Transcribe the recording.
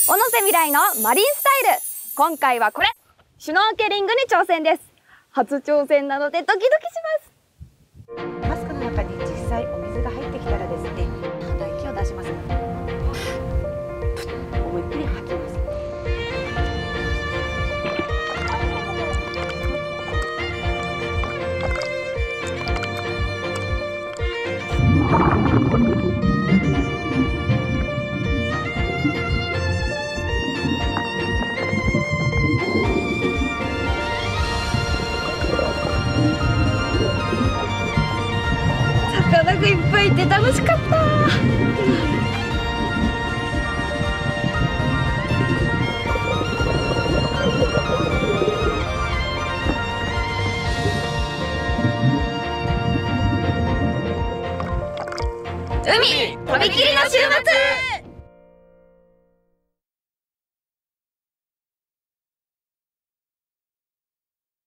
小野瀬未来のマリンスタイル。今回はこれ、シュノーケリングに挑戦です。初挑戦なのでドキドキします。マスクの中に実際お水が入ってきたらですね、息を出します。思いっきり吐きます。 魚がいっぱいいて楽しかった。海とびきりの週末。